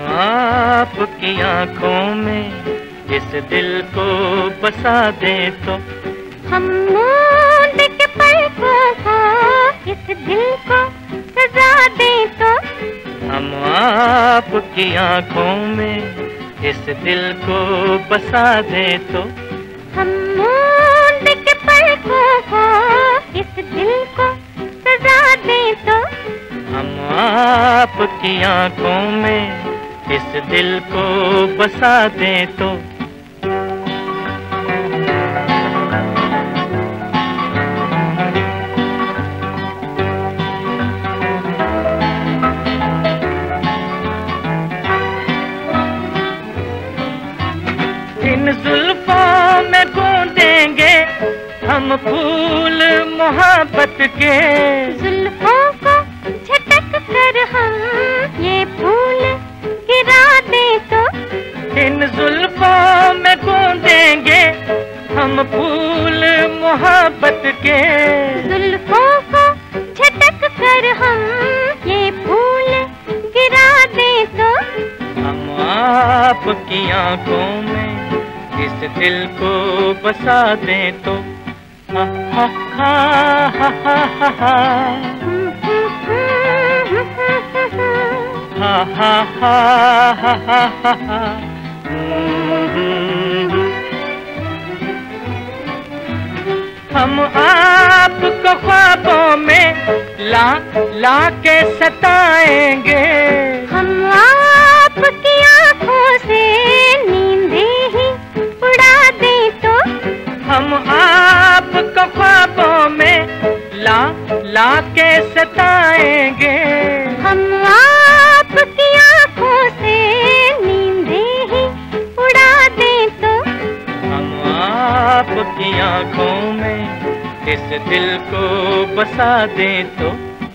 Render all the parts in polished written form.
आपकी आँखों में इस दिल को बसा दे तो, हम मूंद के पलकों को इस दिल को सजा दे तो, हम आपकी आँखों में इस दिल को बसा दे तो, हम मूंद के पलकों को इस दिल को सजा दे तो, हम आपकी आँखों में इस दिल को बसा दे तो। इन जुल्फों में गूंदेंगे हम फूल मोहब्बत के, जुल्फों को झटक कर हम ये फूल गिरा दे तो, इन जुल्फों में गूंदेंगे हम फूल मोहब्बत के, जुल्फों को झटक कर हम ये फूल गिरा दे तो, हम आपकी आँखों में इस दिल को बसा दे तो। हा हा हा हा हा हा हा हा हा हा हा हा। हम आपको ख्वाबों में ला के सताएंगे, हम आपकी आँखों से नींदे ही उड़ा दे तो, हम आपको ख्वाबों में ला के सताएंगे, हम आपकी आँखों से नींदे ही उड़ा दे तो, हम आपकी आँखों में इस दिल को बसा दे तो।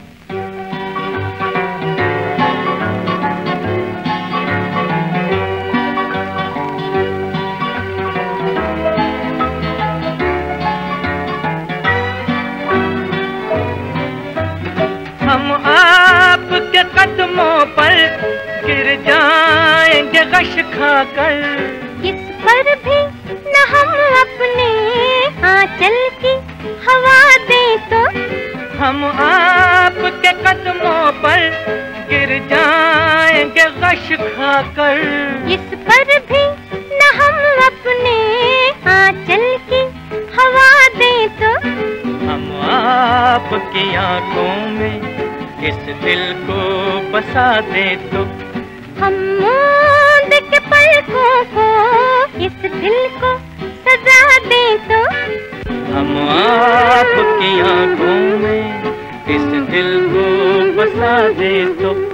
हम आपके कदमों पर गिर जाएंगे गश खाकर, इस पर भी न हम अपने आंचल की हवा दे तो, हम आपके कदमों पर गिर जाएंगे गश खाकर, इस पर भी न हम अपने आंचल की हवा दे तो, हम आपकी आँखों में इस दिल को बसा दे तो, हम मूंद के पलकों को इस दिल को सजा दे तो, हम आपकी आँखों में इस दिल को बसा दे तो।